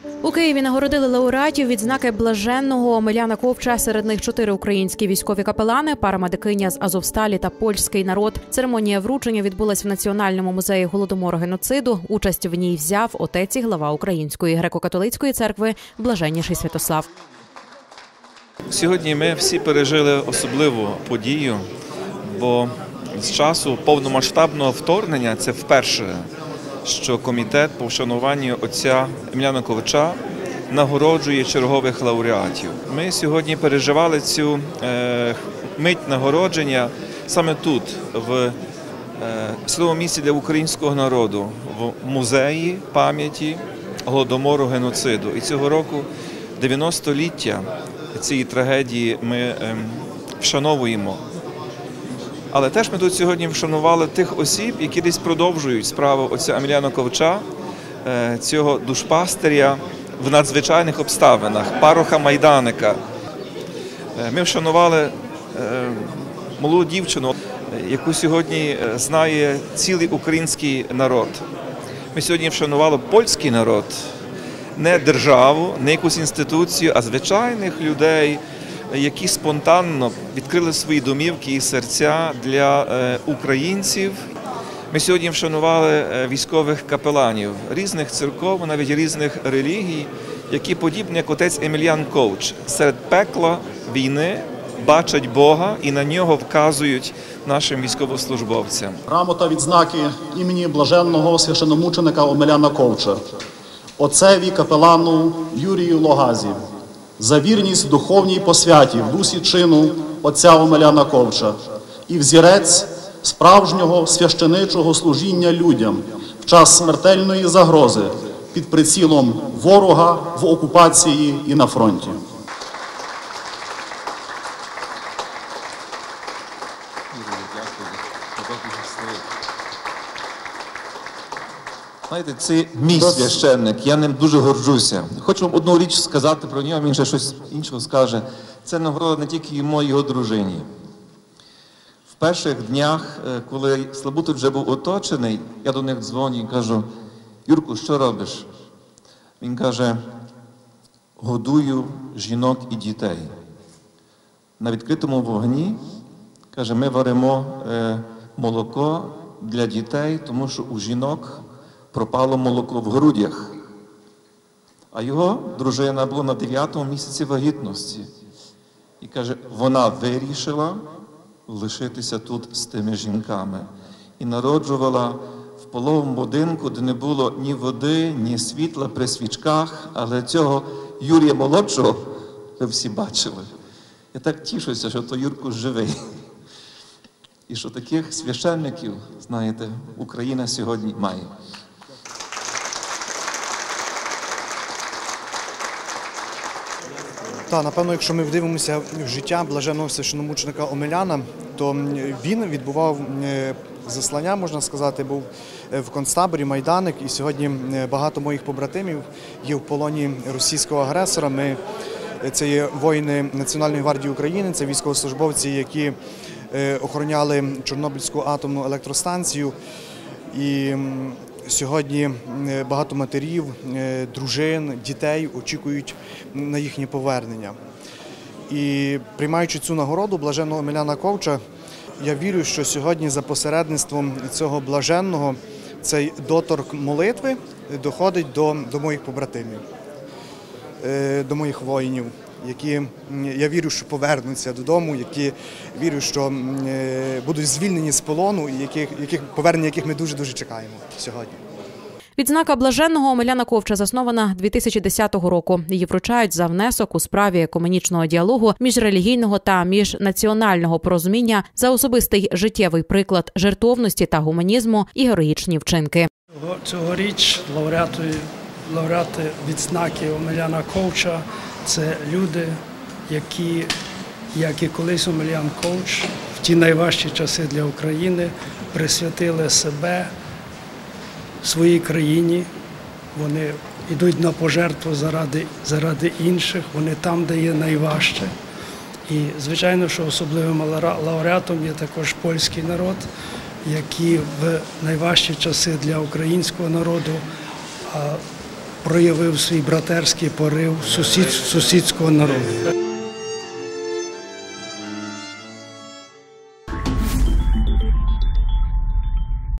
У Києві нагородили лауреатів відзнаки Блаженного Омеляна Ковча. Серед них 4 українські військові капелани, парамедикиня з Азовсталі та польський народ. Церемонія вручення відбулась в Національному музеї Голодомору геноциду. Участь в ній взяв отець і глава Української греко-католицької церкви Блаженніший Святослав. Сьогодні ми всі пережили особливу подію, бо з часу повномасштабного вторгнення це вперше, що комітет по вшануванню отця Омеляна Ковча нагороджує чергових лауреатів. Ми сьогодні переживали цю мить нагородження саме тут, в святому місці для українського народу, в музеї пам'яті Голодомору геноциду. І цього року 90-ліття цієї трагедії ми вшановуємо. Але теж ми тут сьогодні вшанували тих осіб, які десь продовжують справу отця Омеляна Ковча, цього душпастиря в надзвичайних обставинах, пароха Майданика. Ми вшанували молоду дівчину, яку сьогодні знає цілий український народ. Ми сьогодні вшанували польський народ, не державу, не якусь інституцію, а звичайних людей, які спонтанно відкрили свої домівки і серця для українців. Ми сьогодні вшанували військових капеланів різних церков, навіть різних релігій, які подібні, як отець Омелян Ковч, серед пекла війни бачать Бога і на нього вказують нашим військовослужбовцям. Грамота відзнаки імені блаженного священомученика Омеляна Ковча, отцеві капелану Юрію Логазі, за вірність духовній посвяті в дусі чину отця Омеляна Ковча і взірець справжнього священичого служіння людям в час смертельної загрози під прицілом ворога в окупації і на фронті. Знаєте, це мій священник, я ним дуже горджуся. Хочу вам одну річ сказати про нього, він ще щось іншого скаже. Це нагорода не тільки йому, його дружині. В перших днях, коли Славутич вже був оточений, я до них дзвоню і кажу: Юрку, що робиш? Він каже: годую жінок і дітей. На відкритому вогні, каже, ми варимо молоко для дітей, тому що у жінок пропало молоко в грудях. А його дружина була на 9-му місяці вагітності. І каже, вона вирішила лишитися тут з тими жінками. І народжувала в пологовому будинку, де не було ні води, ні світла при свічках, але цього Юрія молодшого ви всі бачили. Я так тішуся, що то Юрко живий. І що таких священників, знаєте, Україна сьогодні має. Так, напевно, якщо ми вдивимося в життя блаженного священомученика Омеляна, то він відбував заслання, можна сказати, був в концтаборі Майданик, і сьогодні багато моїх побратимів є в полоні російського агресора. Це є воїни Національної гвардії України, це військовослужбовці, які охороняли Чорнобильську атомну електростанцію. І сьогодні багато матерів, дружин, дітей очікують на їхнє повернення. І приймаючи цю нагороду блаженного Омеляна Ковча, я вірю, що сьогодні за посередництвом цього блаженного цей доторк молитви доходить до моїх побратимів, до моїх воїнів, які, я вірю, що повернуться додому, які вірю, що будуть звільнені з полону, і повернення яких ми дуже-дуже чекаємо сьогодні. Відзнака блаженного Омеляна Ковча заснована 2010 року. Її вручають за внесок у справі екуменічного діалогу, міжрелігійного та міжнаціонального порозуміння, за особистий життєвий приклад жертовності та гуманізму і героїчні вчинки. Цьогоріч лауреати відзнаки Омеляна Ковча – це люди, які, як і колись Омелян Ковч, в ті найважчі часи для України присвятили себе своїй країні, вони йдуть на пожертву заради інших, вони там, де є найважче. І, звичайно, що особливим лауреатом є також польський народ, який в найважчі часи для українського народу проявив свій братерський порив сусідського народу.